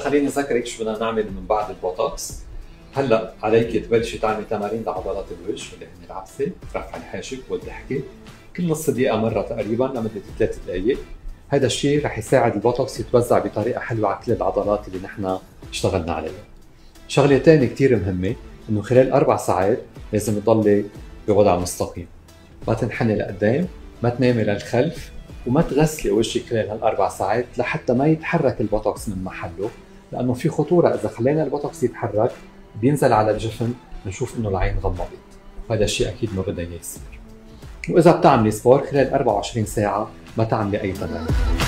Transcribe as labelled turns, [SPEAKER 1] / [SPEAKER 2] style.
[SPEAKER 1] خليني اذكرك شو بدنا نعمل من بعد البوتوكس. هلا عليك تبلشي تعملي تمارين لعضلات الوجه اللي هن العبسه، رفع الحاجب والضحكه، كل نص دقيقه مره تقريبا لمده 3 دقائق. هذا الشيء رح يساعد البوتوكس يتوزع بطريقه حلوه على كل العضلات اللي نحن اشتغلنا عليها. شغله ثانيه كثير مهمه انه خلال 4 ساعات لازم تضلي بوضع مستقيم، ما تنحني لقدام، ما تنامي للخلف، وما تغسلي وجهك خلال هال4 ساعات لحتى ما يتحرك البوتوكس من محله، لانه في خطوره اذا خلينا البوتوكس يتحرك بينزل على الجفن بنشوف انه العين غمضت، وهذا الشيء اكيد ما بدنا اياه يصير. واذا بتعملي سبور خلال 24 ساعه ما تعملي اي تمارين.